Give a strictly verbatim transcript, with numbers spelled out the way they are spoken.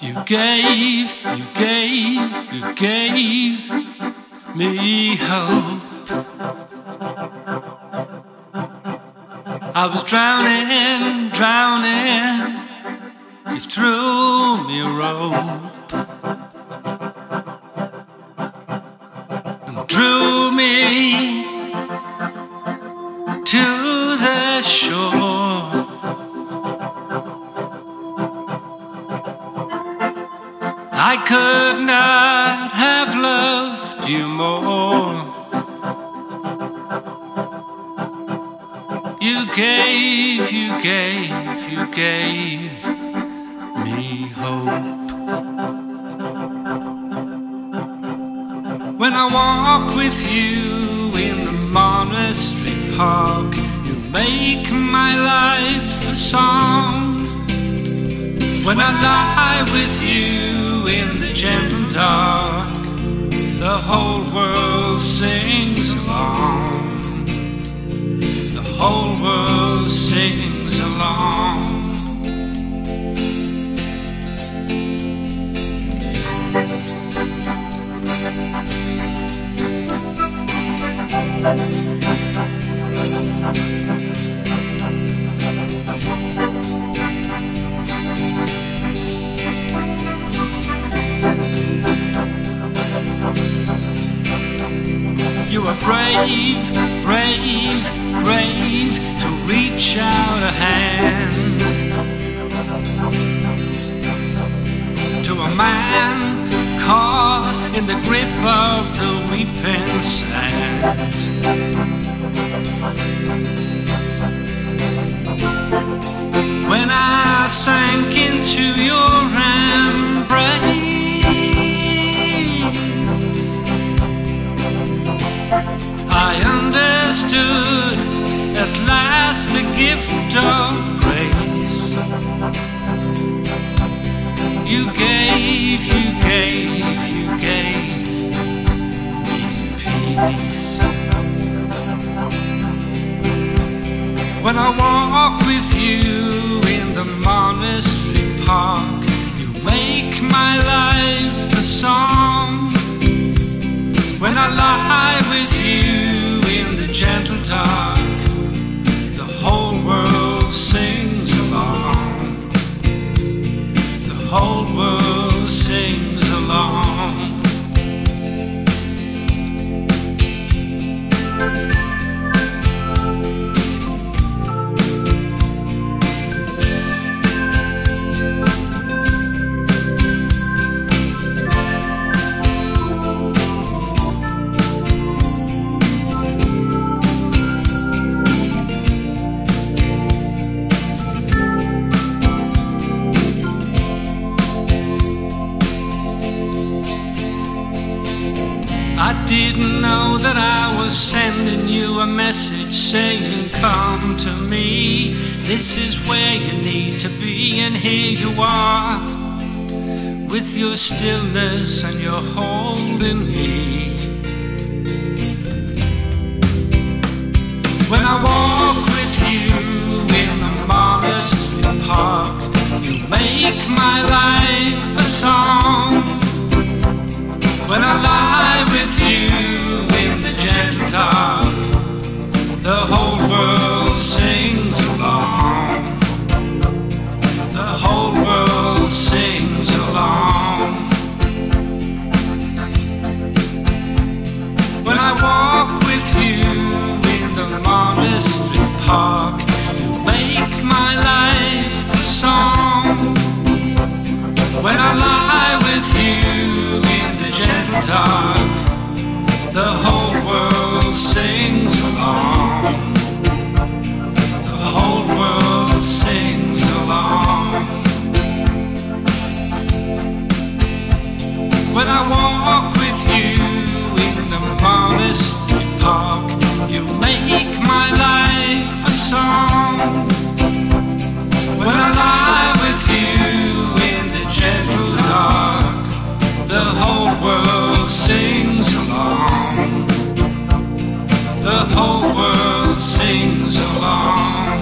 You gave, you gave, you gave me hope. I was drowning, drowning. You threw me a rope and drew me to the shore. I could not have loved you more. You gave, you gave, you gave me hope. When I walk with you in the Monastery Park, you make my life a song. When I lie with you in the gentle dark, the whole world sings along. The whole world sings along. You are brave, brave, brave to reach out a hand to a man caught in the grip of the weeping sand. When I sank into your embrace, I understood at last the gift of grace. You gave, you gave, you gave me peace. When I walk with you in the Monastery Park, you make my life a song. When I lie with you in the gentle dark, the whole world sings along. The whole world sings along. I didn't know that I was sending you a message saying, come to me, this is where you need to be. And here you are, with your stillness and you're holding me. When I walk with you in the Monastery Park, you make my life a song. When I lie with you in the gentle dark, the whole world sings along. The whole world sings along. When I walk with you in the Monastery Park, you make my life a song. When I lie with you in the gentle dark, the whole world sings along. The whole world sings along. When I walk with you in the Monastery Park, you make my life a song. When I lie with you in the gentle dark, the whole world sings along. The whole world sings along.